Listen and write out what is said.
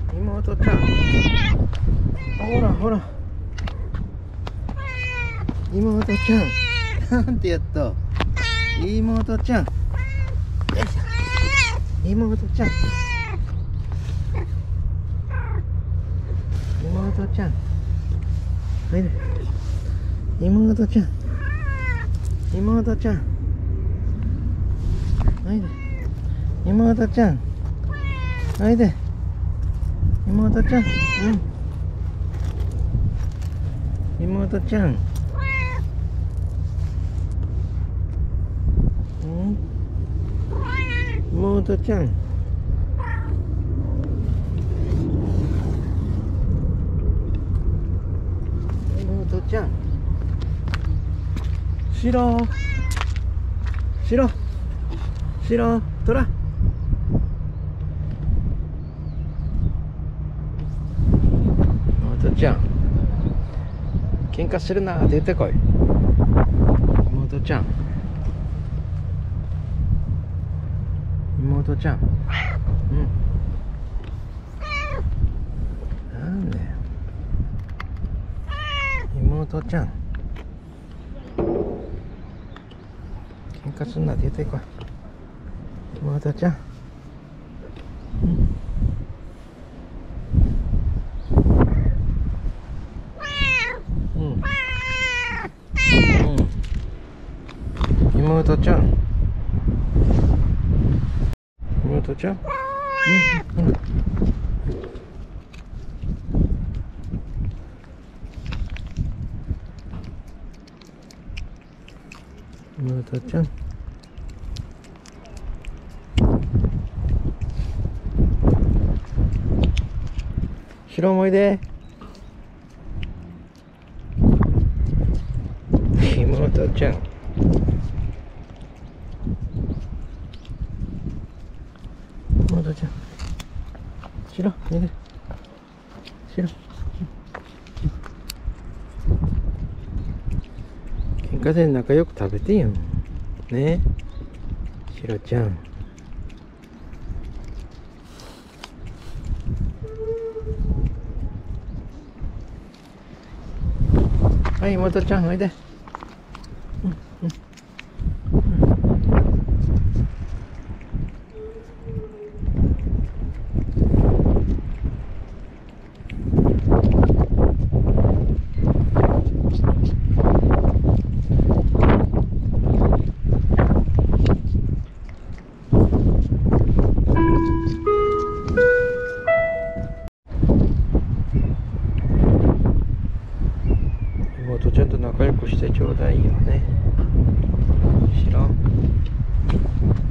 妹ちゃん、ほらほら、妹ちゃん、なんてやった。妹ちゃん、よいしょ。妹ちゃん、妹ちゃん、おいで。妹ちゃん、妹ちゃん、おいで。妹ちゃん、おいで。妹ちゃん、妹ちゃん、妹ちゃん、妹ちゃん、白白白トラ。妹ちゃん、喧嘩するな、出てこい。妹ちゃん、妹ちゃん、なんだよ。妹ちゃん、喧嘩すんな、出てこい。妹ちゃん、妹ちゃん、妹ちゃん、妹ちゃん、白もいで。妹ちゃん、妹ちゃん、白見て。白、喧嘩で仲良く食べてよね。白ちゃん、はい、妹ちゃんおいで。妹ちゃんと仲良くしてちょうだいよね。白。